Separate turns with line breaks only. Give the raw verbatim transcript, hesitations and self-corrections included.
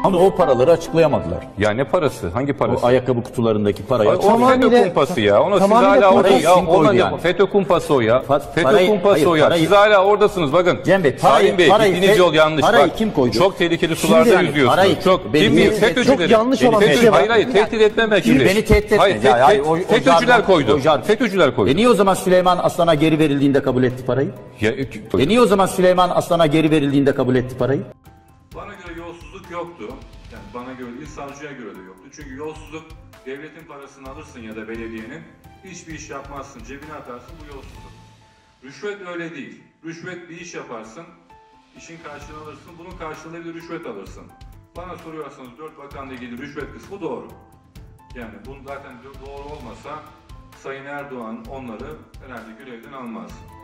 Ama o paraları açıklayamadılar.
Ya ne parası? Hangi parası?
O ayakkabı kutularındaki parayı
O
açıklayamadılar.
FETÖ kumpası ya. Ona siz
tamamıyla
hala orada
parayı
ya.
kim koydu
Ona
yani?
FETÖ kumpası o ya.
Pa-
FETÖ
parayı-
kumpası
hayır,
o ya.
parayı-
Siz hala oradasınız bakın.
Cem Bey, parayı-
Şahin Bey
parayı
gittiğiniz
fe-
yol yanlış.
parayı
Bak,
kim koydu?
çok tehlikeli
Şimdi
sularda
yani
yüzüyorsunuz.
parayı-
Çok.
beni-
Kim bilir?
beni-
FETÖ'cüleri.
çok yanlış
Beni
olan bir
FETÖ-
şey var.
Hayır hayır tehdit etmemek
Şimdi
gibi.
beni tehdit
Hayır,
etmeyin. Ya, hayır, o- o
FETÖ'cüler
jargon-
koydu.
o jargon.
FETÖ'cüler koydu.
E niye o zaman Süleyman Aslan'a geri verildiğinde kabul etti parayı?
Ya,
E niye o zaman Süleyman Aslan'a geri verildiğinde kabul etti parayı?
Bana göre yolsuzluk yoktu. Yani bana göre değil, savcıya göre de yoktu. Çünkü yolsuzluk, devletin parasını alırsın ya da belediyenin, hiçbir iş yapmazsın, cebine atarsın, bu yolsuzluk. Rüşvet öyle değil. Rüşvet bir iş yaparsın, işin karşılığını alırsın, bunun karşılığında bir de rüşvet alırsın. Bana soruyorsanız dört bakanla ilgili rüşvet kısmı doğru. Yani bu zaten doğru olmasa Sayın Erdoğan onları herhalde görevden almaz.